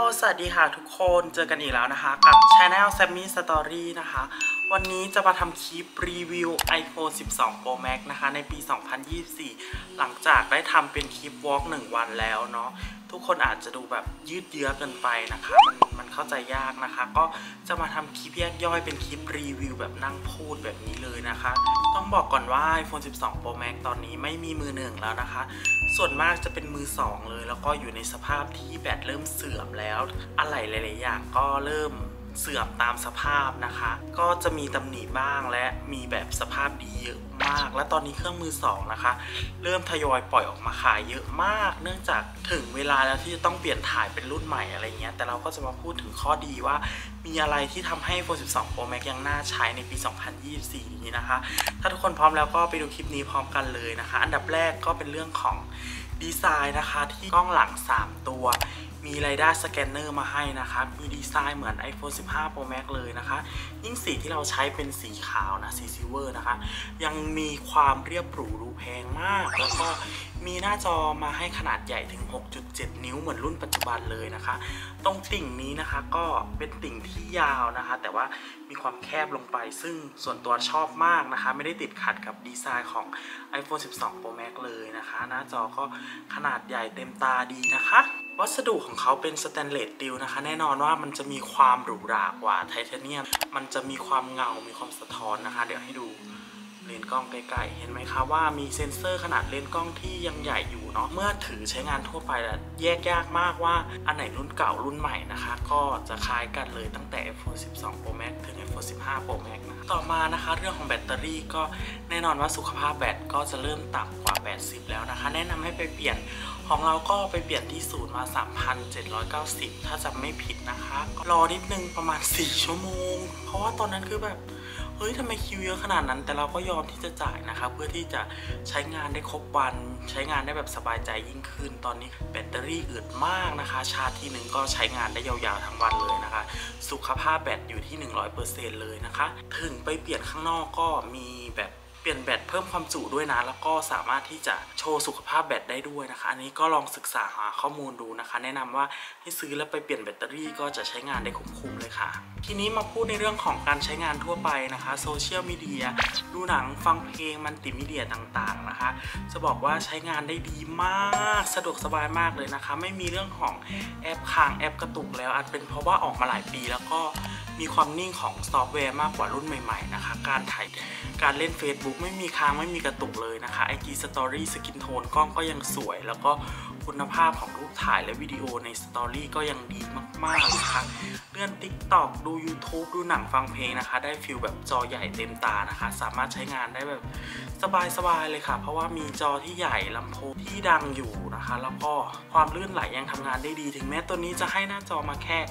สวัสดีค่ะทุกคนเจอกันอีกแล้วนะคะกับ Channel Sammy Story นะคะวันนี้จะมาทำคลิปรีวิว iPhone 12 Pro Max นะคะในปี 2024 หลังจากได้ทำเป็นคลิปวอล์ก1 วันแล้วเนาะทุกคนอาจจะดูแบบยืดเยื้อเกินไปนะคะมันเข้าใจยากนะคะก็จะมาทำคลิปแยกย่อยเป็นคลิปรีวิวแบบนั่งพูดแบบนี้เลยนะคะต้องบอกก่อนว่า iPhone 12 Pro Max ตอนนี้ไม่มีมือหนึ่งแล้วนะคะส่วนมากจะเป็นมือ2เลยแล้วก็อยู่ในสภาพที่แบตเริ่มเสื่อมแล้วอะไรหลายๆอย่างก็เริ่มเสื่อมตามสภาพนะคะก็จะมีตำหนิบ้างและมีแบบสภาพดีเยอะมากและตอนนี้เครื่องมือ2นะคะเริ่มทยอยปล่อยออกมาขายเยอะมากเนื่องจากถึงเวลาแล้วที่จะต้องเปลี่ยนถ่ายเป็นรุ่นใหม่อะไรเงี้ยแต่เราก็จะมาพูดถึงข้อดีว่ามีอะไรที่ทำให้ iPhone 12 Pro Max ยังน่าใช้ในปี 2024 นี้นะคะถ้าทุกคนพร้อมแล้วก็ไปดูคลิปนี้พร้อมกันเลยนะคะอันดับแรกก็เป็นเรื่องของดีไซน์นะคะที่กล้องหลัง3ตัวมีไรด้าสแกนเนอร์มาให้นะคะมีดีไซน์เหมือน iPhone 15 Pro Max เลยนะคะยิ่งสีที่เราใช้เป็นสีขาวนะสีซิลเวอร์นะคะยังมีความเรียบหรูดูแพงมากแล้วก็มีหน้าจอมาให้ขนาดใหญ่ถึง 6.7 นิ้วเหมือนรุ่นปัจจุบันเลยนะคะตรงติ่งนี้นะคะก็เป็นติ่งที่ยาวนะคะแต่ว่ามีความแคบลงไปซึ่งส่วนตัวชอบมากนะคะไม่ได้ติดขัดกับดีไซน์ของ iPhone 12 Pro Max เลยนะคะหน้าจอก็ขนาดใหญ่เต็มตาดีนะคะวัสดุของเขาเป็นสแตนเลสสตีลนะคะแน่นอนว่ามันจะมีความหรูหรากว่าไทเทเนียมมันจะมีความเงามีความสะท้อนนะคะเดี๋ยวให้ดูเลนส์กล้องใกล้ๆเห็นไหมคะว่ามีเซ็นเซอร์ขนาดเลนส์กล้องที่ยังใหญ่อยู่เนาะเมื่อถือใช้งานทั่วไปแล้วแยกยากมากว่าอันไหนรุ่นเก่ารุ่นใหม่นะคะก็จะคล้ายกันเลยตั้งแต่ iPhone 12 Pro Max ถึง iPhone 15 Pro Max นะต่อมานะคะเรื่องของแบตเตอรี่ก็แน่นอนว่าสุขภาพแบตก็จะเริ่มต่ำกว่า80แล้วนะคะแนะนำให้ไปเปลี่ยนของเราก็ไปเปลี่ยนที่ศูนย์มา 3,790 ถ้าจำไม่ผิดนะคะรอนิดนึงประมาณ4 ชั่วโมงเพราะว่าตอนนั้นคือแบบเฮ้ยทำไมคิวเยอะขนาดนั้นแต่เราก็ยอมที่จะจ่ายนะคะเพื่อที่จะใช้งานได้ครบวันใช้งานได้แบบสบายใจยิ่งขึ้นตอนนี้แบตเตอรี่อึดมากนะคะชาร์จทีนึงก็ใช้งานได้ยาวๆทั้งวันเลยนะคะสุขภาพแบตอยู่ที่ 100% เลยนะคะถึงไปเปลี่ยนข้างนอกก็มีแบบเปลี่ยนแบตเพิ่มความจุด้วยนะแล้วก็สามารถที่จะโชว์สุขภาพแบตได้ด้วยนะคะอันนี้ก็ลองศึกษาหาข้อมูลดูนะคะแนะนำว่าให้ซื้อแล้วไปเปลี่ยนแบตเตอรี่ก็จะใช้งานได้คุ้มๆเลยค่ะทีนี้มาพูดในเรื่องของการใช้งานทั่วไปนะคะโซเชียลมีเดียดูหนังฟังเพลงมัลติมีเดียต่างๆนะคะจะบอกว่าใช้งานได้ดีมากสะดวกสบายมากเลยนะคะไม่มีเรื่องของแอปค้างแอปกระตุกแล้วอาจเป็นเพราะว่าออกมาหลายปีแล้วก็มีความนิ่งของซอฟต์แวร์มากกว่ารุ่นใหม่ๆนะคะการเล่น Facebook ไม่มีค้างไม่มีกระตุกเลยนะคะ IG Story สกินโทนกล้องก็ยังสวยแล้วก็คุณภาพของรูปถ่ายและวิดีโอใน Story ก็ยังดีมากๆนะคะเลื่อน TikTok ดู YouTube ดูหนังฟังเพลงนะคะได้ฟีลแบบจอใหญ่เต็มตานะคะสามารถใช้งานได้แบบสบายๆเลยค่ะเพราะว่ามีจอที่ใหญ่ลำโพงที่ดังอยู่นะคะแล้วก็ความลื่นไหลยังทำงานได้ดีถึงแม้ตัวนี้จะให้หน้าจอมาแค่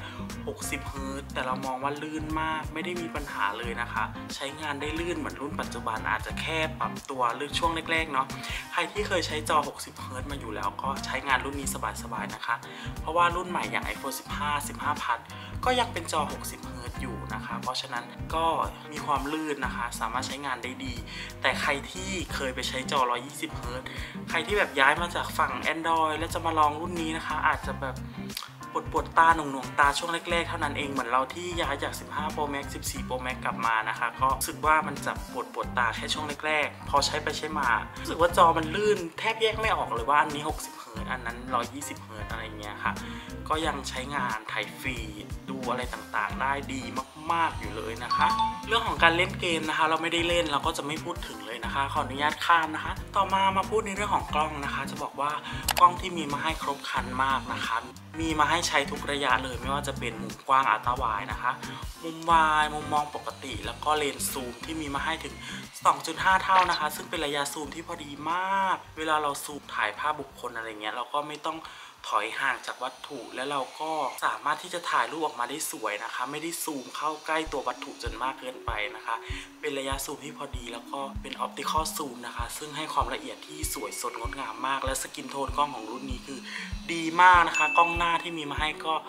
60 เฮิร์ตซ์แต่เรามองว่าลื่นมากไม่ได้มีปัญหาเลยนะคะใช้งานได้ลื่นเหมือนรุ่นปัจจุบันอาจจะแค่ปรับตัวลื่นช่วงแรกๆเนาะใครที่เคยใช้จอ60 เฮิร์ตซ์มาอยู่แล้วก็ใช้งานรุ่นนี้สบายๆนะคะเพราะว่ารุ่นใหม่อย่าง iPhone 15 Plus ก็ยังเป็นจอ60 เฮิร์ตซ์อยู่นะคะเพราะฉะนั้นก็มีความลื่นนะคะสามารถใช้งานได้ดีแต่ใครที่เคยไปใช้จอ120 เฮิร์ตซ์ใครที่แบบย้ายมาจากฝั่ง Android แล้วจะมาลองรุ่นนี้นะคะอาจจะแบบปวดตาหน่วงตาช่วงแรกๆเท่านั้นเองเหมือนเราที่ย้ายจาก15 Pro Max 14 Pro Max กลับมานะคะก็รู้สึกว่ามันจะปวดตาแค่ช่วงแรกๆพอใช้ไปใช้มารู้สึกว่าจอมันลื่นแทบแยกไม่ออกเลยว่าอันนี้60 เฮิร์ตซ์อันนั้น120 เฮิร์ตซ์อะไรเงี้ยค่ะก็ยังใช้งานถ่ายฟีดดูอะไรต่างๆได้ดีมากๆอยู่เลยนะคะเรื่องของการเล่นเกมนะคะเราไม่ได้เล่นเราก็จะไม่พูดถึงเลยนะคะขออนุญาตข้ามนะคะต่อมาพูดในเรื่องของกล้องนะคะจะบอกว่ากล้องที่มีมาให้ครบครันมากนะคะมีมาให้ใช้ทุกระยะเลยไม่ว่าจะเป็นมุมกว้างอัลตร้าไวด์นะคะมุมวายมุมมองปกติแล้วก็เลนส์ซูมที่มีมาให้ถึง 2.5 เท่านะคะซึ่งเป็นระยะซูมที่พอดีมากเวลาเราซูมถ่ายภาพบุคคลอะไรเงี้ยเราก็ไม่ต้องถอยห่างจากวัตถุแล้วเราก็สามารถที่จะถ่ายรูปออกมาได้สวยนะคะไม่ได้ซูมเข้าใกล้ตัววัตถุจนมากเกินไปนะคะเป็นระยะซูมที่พอดีแล้วก็เป็นออปติคอลซูมนะคะซึ่งให้ความละเอียดที่สวยสดงดงามมากและสกินโทนกล้องของรุ่นนี้คือดีมากนะคะกล้องหน้าที่มีมาให้ก็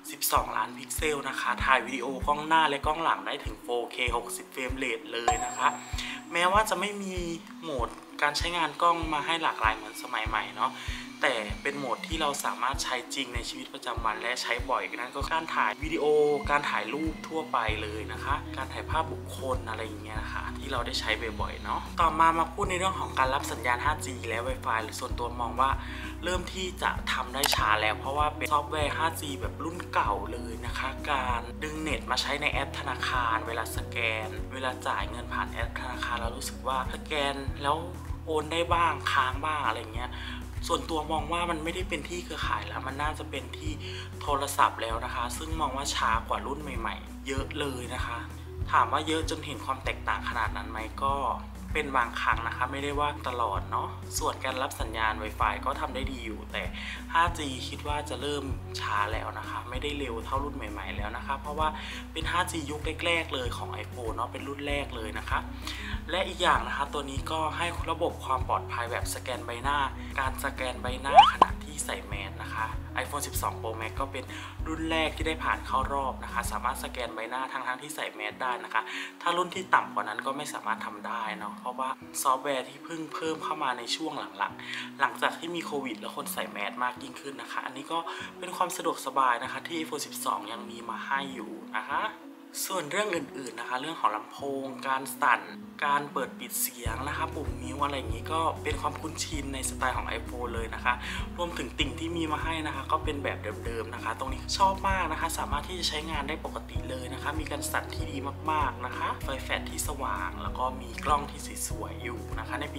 12 ล้านพิกเซลนะคะถ่ายวิดีโอกล้องหน้าและกล้องหลังได้ถึง 4K 60 เฟรมเรทเลยนะคะแม้ว่าจะไม่มีโหมดการใช้งานกล้องมาให้หลากหลายเหมือนสมัยใหม่เนาะแต่เป็นโหมดที่เราสามารถใช้จริงในชีวิตประจำวันและใช้บ่อยนั่นก็การถ่ายวิดีโอการถ่ายรูปทั่วไปเลยนะคะการถ่ายภาพบุคคลอะไรอย่างเงี้ยนะคะที่เราได้ใช้บ่อยๆเนาะต่อมาพูดในเรื่องของการรับสัญญาณ 5G และ Wi-Fi ส่วนตัวมองว่าเริ่มที่จะทำได้ช้าแล้วเพราะว่าเป็นซอฟต์แวร์ 5G แบบรุ่นเก่าเลยนะคะการดึงเน็ตมาใช้ในแอปธนาคารเวลาสแกนเวลาจ่ายเงินผ่านแอปธนาคารเรารู้สึกว่าสแกนแล้วโอนได้บ้างค้างบ้างอะไรเงี้ยส่วนตัวมองว่ามันไม่ได้เป็นที่เครือข่ายแล้วมันน่าจะเป็นที่โทรศัพท์แล้วนะคะซึ่งมองว่าช้ากว่ารุ่นใหม่ๆเยอะเลยนะคะถามว่าเยอะจนเห็นความแตกต่างขนาดนั้นไหมก็เป็นบางครั้งนะคะไม่ได้ว่าตลอดเนาะส่วนการรับสัญญาณ Wi-Fi ก็ทำได้ดีอยู่แต่ 5G คิดว่าจะเริ่มช้าแล้วนะคะไม่ได้เร็วเท่ารุ่นใหม่ๆแล้วนะคะเพราะว่าเป็น 5G ยุคแรกๆเลยของ iPhone เนาะเป็นรุ่นแรกเลยนะคะและอีกอย่างนะคะตัวนี้ก็ให้ระบบความปลอดภัยแบบสแกนใบหน้าการสแกนใบหน้าขณะที่ใส่แมสนะคะ iPhone 12 Pro Max ก็เป็นรุ่นแรกที่ได้ผ่านเข้ารอบนะคะสามารถสแกนใบหน้าทั้งที่ใส่แมสได้นะคะถ้ารุ่นที่ต่ำกว่านั้นก็ไม่สามารถทำได้เนาะเพราะว่าซอฟต์แวร์ที่เพิ่งเพิ่มเข้ามาในช่วงหลังจากที่มีโควิดแล้วคนใส่แมสมากยิ่งขึ้นนะคะอันนี้ก็เป็นความสะดวกสบายนะคะที่ iPhone 12 ยังมีมาให้อยู่นะคะส่วนเรื่องอื่นๆนะคะเรื่องของลำโพงการสั่นการเปิดปิดเสียงนะคะปุ่มนิ้วอะไรอย่างนี้ก็เป็นความคุ้นชินในสไตล์ของ iPhone เลยนะคะรวมถึงติ่งที่มีมาให้นะคะก็เป็นแบบเดิมๆนะคะตรงนี้ชอบมากนะคะสามารถที่จะใช้งานได้ปกติเลยนะคะมีการสั่นที่ดีมากๆนะคะไฟแฟลชที่สว่างแล้วก็มีกล้องที่สวยๆอยู่นะคะในปี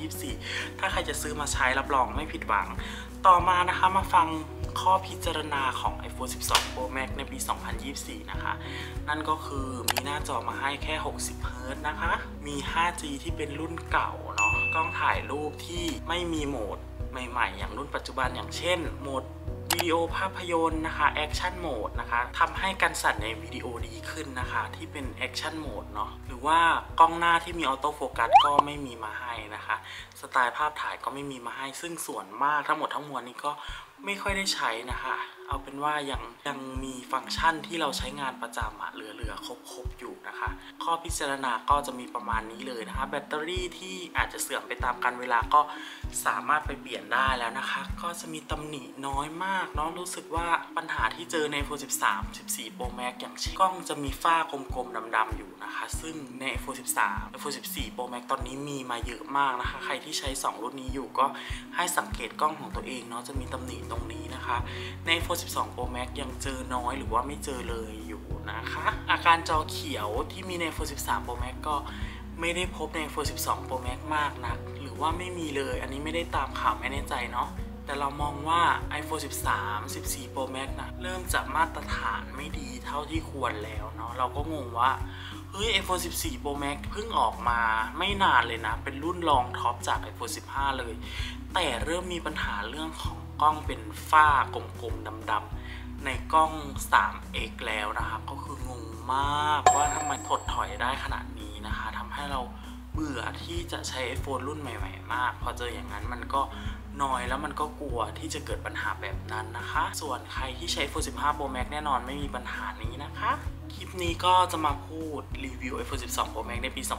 2024 ถ้าใครจะซื้อมาใช้รับรองไม่ผิดหวังต่อมานะคะมาฟังข้อพิจารณาของ iPhone 12 Pro Max ในปี 2024 นะคะนั่นก็คือมีหน้าจอมาให้แค่ 60 Hz นะคะมี 5G ที่เป็นรุ่นเก่าเนาะกล้องถ่ายรูปที่ไม่มีโหมดใหม่ๆอย่างรุ่นปัจจุบันอย่างเช่นโหมดวิดีโอภาพยนตร์นะคะแอคชั่นโหมดนะคะทำให้การสั่นในวิดีโอดีขึ้นนะคะที่เป็นแอคชั่นโหมดเนาะหรือว่ากล้องหน้าที่มีออโต้โฟกัสก็ไม่มีมาให้นะคะสไตล์ภาพถ่ายก็ไม่มีมาให้ซึ่งส่วนมากทั้งหมดทั้งมวลนี้ก็ไม่ค่อยได้ใช้นะคะเอาเป็นว่ายังมีฟังก์ชันที่เราใช้งานประจำเหลือครบอยู่นะคะข้อพิจารณาก็จะมีประมาณนี้เลยนะคะแบตเตอรี่ที่อาจจะเสื่อมไปตามกาลเวลาก็สามารถไปเปลี่ยนได้แล้วนะคะก็จะมีตำหนิน้อยมากเนาะรู้สึกว่าปัญหาที่เจอใน iPhone 13 14 Pro Max อย่างเช่นกล้องจะมีฝ้ากลมๆดำๆอยู่นะคะซึ่งใน iPhone 13 iPhone 14 Pro Max ตอนนี้มีมาเยอะมากนะคะใครที่ใช้2รุ่นนี้อยู่ก็ให้สังเกตกล้องของตัวเองเนาะจะมีตำหนิตรงนี้นะคะใน iPhone 12 Pro Max ยังเจอน้อยหรือว่าไม่เจอเลยอยู่นะคะอาการจอเขียวที่มีใน iPhone 13 Pro Max ก็ไม่ได้พบใน iPhone 12 Pro Max มากนักหรือว่าไม่มีเลยอันนี้ไม่ได้ตามข่าวไม่แน่ใจเนาะแต่เรามองว่า iPhone 13 14 Pro Max นะเริ่มจะมาตรฐานไม่ดีเท่าที่ควรแล้วเนาะเราก็งงว่าเฮ้ย iPhone 14 Pro Max เพิ่งออกมาไม่นานเลยนะเป็นรุ่นรองท็อปจาก iPhone 15 เลยแต่เริ่มมีปัญหาเรื่องของกล้องเป็นฝ้ากลมๆดำๆในกล้อง 3x แล้วนะครับก็คืองงมากว่าทำไมถดถอยได้ขนาดนี้นะคะทำให้เราเบื่อที่จะใช้ iPhone รุ่นใหม่ๆมากพอเจออย่างนั้นมันก็น้อยแล้วมันก็กลัวที่จะเกิดปัญหาแบบนั้นนะคะส่วนใครที่ใช้ iPhone 15 Pro Max แน่นอนไม่มีปัญหานี้นะคะคลิปนี้ก็จะมาพูดรีวิว iPhone 12 Pro Max ในปี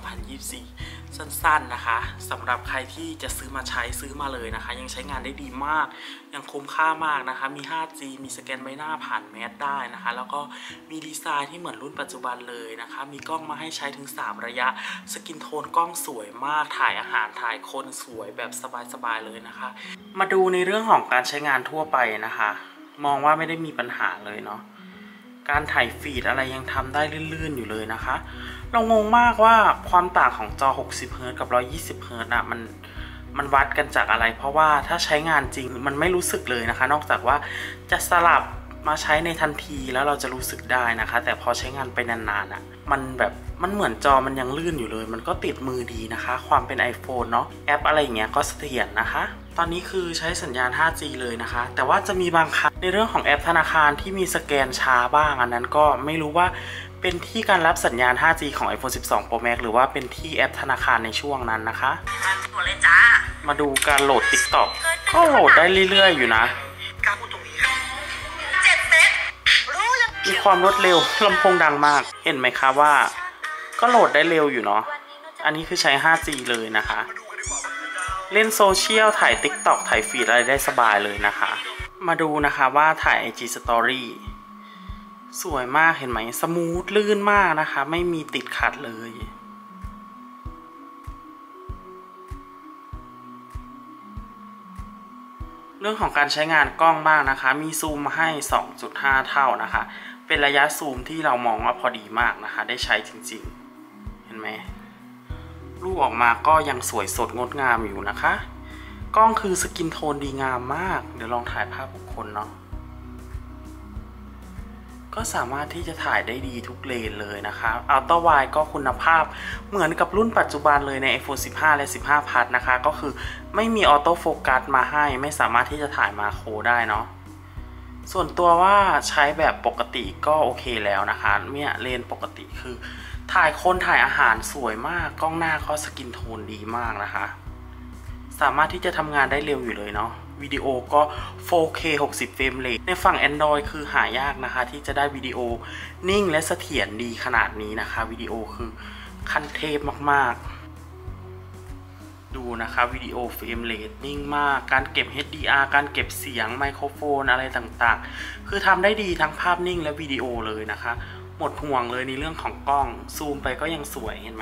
2024 สั้นๆนะคะสำหรับใครที่จะซื้อมาใช้ซื้อมาเลยนะคะยังใช้งานได้ดีมากยังคุ้มค่ามากนะคะมี 5G มีสแกนใบหน้าผ่านแมสได้นะคะแล้วก็มีดีไซน์ที่เหมือนรุ่นปัจจุบันเลยนะคะมีกล้องมาให้ใช้ถึง3ระยะสกินโทนกล้องสวยมากถ่ายอาหารถ่ายคนสวยแบบสบายๆเลยนะคะมาดูในเรื่องของการใช้งานทั่วไปนะคะมองว่าไม่ได้มีปัญหาเลยเนาะการถ่ายฟีดอะไรยังทำได้ลื่นๆอยู่เลยนะคะเรางงมากว่าความต่างของจอ 60 Hz กับ 120 Hz นะมันวัดกันจากอะไรเพราะว่าถ้าใช้งานจริงมันไม่รู้สึกเลยนะคะนอกจากว่าจะสลับมาใช้ในทันทีแล้วเราจะรู้สึกได้นะคะแต่พอใช้งานไปนานๆอ่ะมันเหมือนจอมันยังลื่นอยู่เลยมันก็ติดมือดีนะคะความเป็น iPhone เนาะแอปอะไรอย่างเงี้ยก็เสถียรนะคะตอนนี้คือใช้สัญญาณ 5G เลยนะคะแต่ว่าจะมีบางครั้งในเรื่องของแอปธนาคารที่มีสแกนช้าบ้างอันนั้นก็ไม่รู้ว่าเป็นที่การรับสัญญาณ 5G ของ iPhone 12 Pro Max หรือว่าเป็นที่แอปธนาคารในช่วงนั้นนะคะมาดูการโหลด TikTok ก็โหลดได้เรื่อยๆอยู่นะมีความรวดเร็วลำโพงดังมากเห็นไหมคะว่าก็โหลดได้เร็วอยู่เนาะอันนี้คือใช้ 5G เลยนะคะเล่นโซเชียลถ่าย TikTok ถ่ายฟีดอะไรได้สบายเลยนะคะมาดูนะคะว่าถ่าย IG Story สวยมากเห็นไหมสมูทลื่นมากนะคะไม่มีติดขัดเลยเรื่องของการใช้งานกล้องบ้างนะคะมีซูมมาให้ 2.5 เท่านะคะเป็นระยะซูมที่เรามองว่าพอดีมากนะคะได้ใช้จริงๆเห็นไหมรูปออกมาก็ยังสวยสดงดงามอยู่นะคะกล้องคือสกินโทนดีงามมากเดี๋ยวลองถ่ายภาพบุคคลเนาะก็สามารถที่จะถ่ายได้ดีทุกเลนเลยนะคะอัลตร้าไวด์ก็คุณภาพเหมือนกับรุ่นปัจจุบันเลยใน iPhone 15 และ 15 Plus นะคะก็คือไม่มีออโต้โฟกัสมาให้ไม่สามารถที่จะถ่ายมาโครได้เนาะส่วนตัวว่าใช้แบบปกติก็โอเคแล้วนะคะเนี่ยเลนปกติคือถ่ายคนถ่ายอาหารสวยมากกล้องหน้าก็สกินโทนดีมากนะคะสามารถที่จะทำงานได้เร็วอยู่เลยเนาะวิดีโอก็ 4K 60 เฟรมเรทในฝั่ง Android คือหายากนะคะที่จะได้วิดีโอนิ่งและเสถียรดีขนาดนี้นะคะวิดีโอคือขั้นเทพมากๆดูนะคะวิดีโอเฟรมเรทนิ่งมากการเก็บ HDR การเก็บเสียงไมโครโฟนอะไรต่างๆคือทำได้ดีทั้งภาพนิ่งและวิดีโอเลยนะคะหมดห่วงเลยในเรื่องของกล้องซูมไปก็ยังสวยเห็นไหม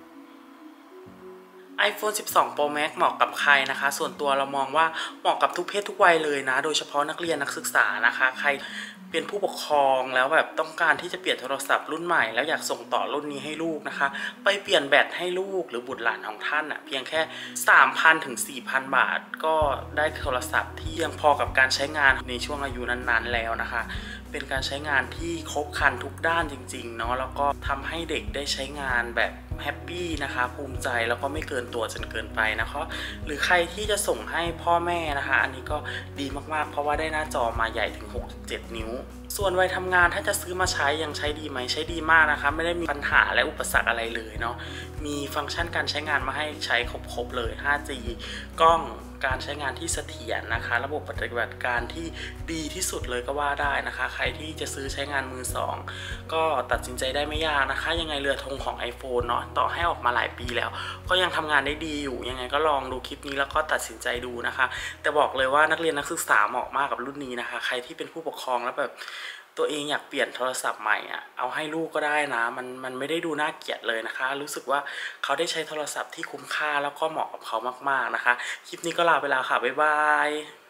iPhone 12 Pro Max เหมาะกับใครนะคะส่วนตัวเรามองว่าเหมาะกับทุกเพศทุกวัยเลยนะโดยเฉพาะนักเรียนนักศึกษานะคะใครเป็นผู้ปกครองแล้วแบบต้องการที่จะเปลี่ยนโทรศัพท์รุ่นใหม่แล้วอยากส่งต่อรุ่นนี้ให้ลูกนะคะไปเปลี่ยนแบตให้ลูกหรือบุตรหลานของท่านเพียงแค่ 3,000 ถึง 4,000 บาทก็ได้โทรศัพท์ที่ยังพอกับการใช้งานในช่วงอายุนั้นๆแล้วนะคะเป็นการใช้งานที่ครบครันทุกด้านจริงๆเนาะแล้วก็ทำให้เด็กได้ใช้งานแบบแฮปปี้นะคะภูมิใจแล้วก็ไม่เกินตัวจนเกินไปนะคะหรือใครที่จะส่งให้พ่อแม่นะคะอันนี้ก็ดีมากๆเพราะว่าได้หน้าจอมาใหญ่ถึง 6-7 นิ้วส่วนวัยทำงานถ้าจะซื้อมาใช้ยังใช้ดีไหมใช้ดีมากนะคะไม่ได้มีปัญหาและอุปสรรคอะไรเลยเนาะมีฟังก์ชันการใช้งานมาให้ใช้ครบๆเลย 5G กล้องการใช้งานที่เสถียรนะคะระบบปฏิบัติการที่ดีที่สุดเลยก็ว่าได้นะคะใครที่จะซื้อใช้งานมือสองก็ตัดสินใจได้ไม่ยากนะคะยังไงเรือธงของ iPhone เนาะต่อให้ออกมาหลายปีแล้วก็ยังทำงานได้ดีอยู่ยังไงก็ลองดูคลิปนี้แล้วก็ตัดสินใจดูนะคะแต่บอกเลยว่านักเรียนนักศึกษาเหมาะมากกับรุ่นนี้นะคะใครที่เป็นผู้ปกครองแล้วแบบตัวเองอยากเปลี่ยนโทรศัพท์ใหม่เอาให้ลูกก็ได้นะมันไม่ได้ดูน่าเกลียดเลยนะคะรู้สึกว่าเขาได้ใช้โทรศัพท์ที่คุ้มค่าแล้วก็เหมาะกับเขามากๆนะคะคลิปนี้ก็ลาไปแล้วค่ะบ๊ายบาย